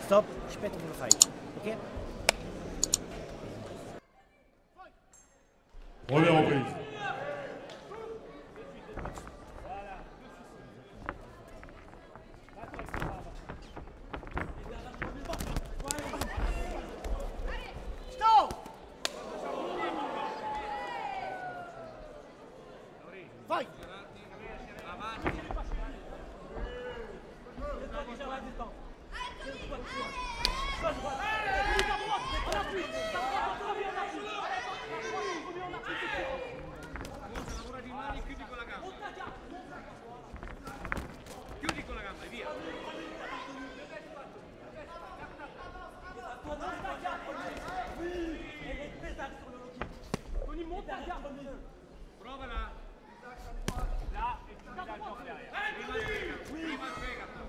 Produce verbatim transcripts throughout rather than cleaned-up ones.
Stop, spät und fight. Ok? Première reprise. Fight! Lavora di mani, chiudi con la gamba. Chiudi con la gamba, via. Provala. Là, e tu mi dai il gioco derrière. Prima il fegato, prima il fegato.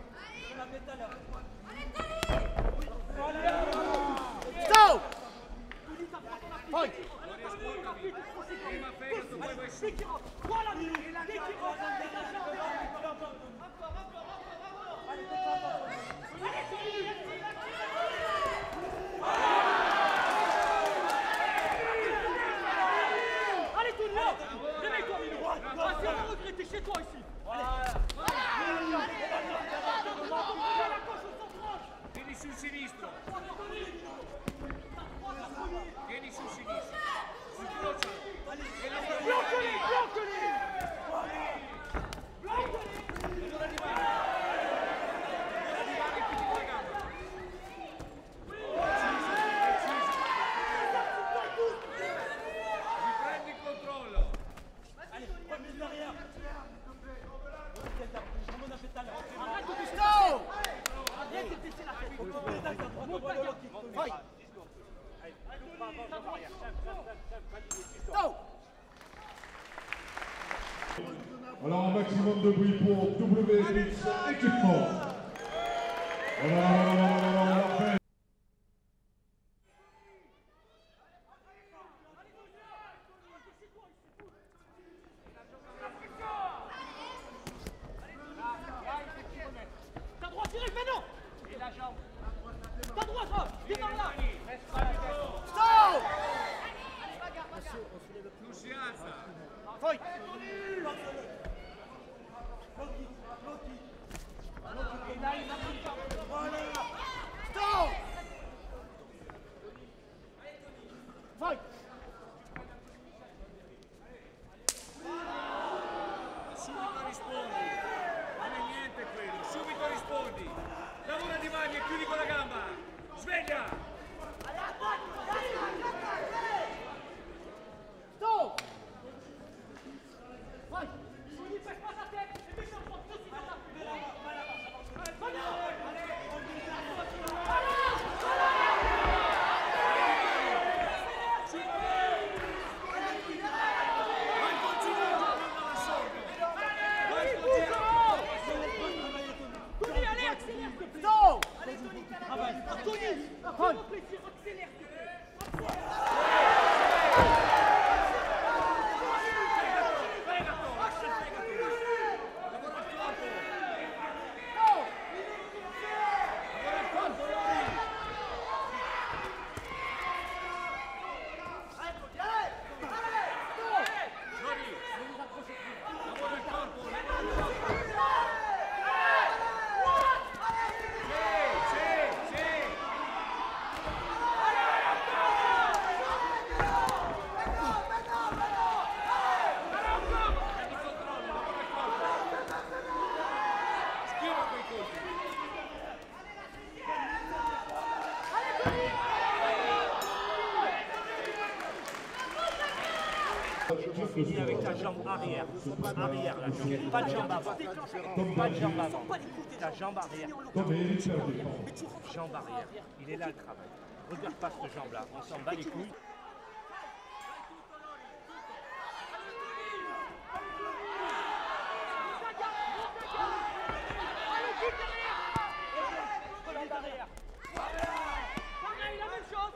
Stop! Fight! Prima fegato, poi vai su. Allez tout le monde! Réveille-toi Milo! Ah, c'est un regret, t'es chez toi ici! Vieni sul sinistro. Vieni sul sinistro. Sul croce. E lavora di Bloccali! mani. Bloccali! Bloccali! Lavora di mani. Lavora di mani, chiudi con la gamba. Riprendi il controllo. Allez, remise derrière! Arrête de baisser Stop! Arrête de baisser la tête! Monte ta garde! Fight! Stop! Alors un maximum de bruit pour W M X équipement. Voilà, voilà, voilà, voilà, voilà. T'as droit direct maintenant! Et la jambe. T'as droit ça! Démarre là! Reste pas la tête. Stop! Non si alza. Fight! Stop! Fight! Subito rispondi. Non è niente quello. Subito rispondi. Lavora di mani e chiudi con la gamba. Sveglia. Stop! Fight! Sonny, baisse pas ta tête! Et mets sur le ventre, tout de suite à ta Vai continuando da sotto. Vai continuando. Tony, allez, accélère s'il te plaît! Stop! Allez, Tony, travaille! Tony, fais-moi plaisir, accélère s'il te plaît! Finis avec ta jambe arrière. Arrière, la jambe. Pas de jambe avant. Pas de jambe avant. Ta jambe arrière. Jambe arrière. Il est là le travail. Regarde pas cette jambe-là. On s'en bat les couilles. Pareil, la même chose!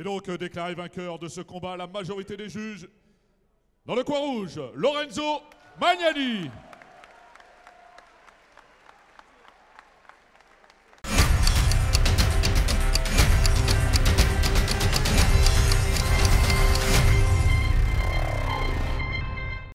Et donc, euh, déclaré vainqueur de ce combat, la majorité des juges. Dans le coin rouge, Lorenzo Magnani.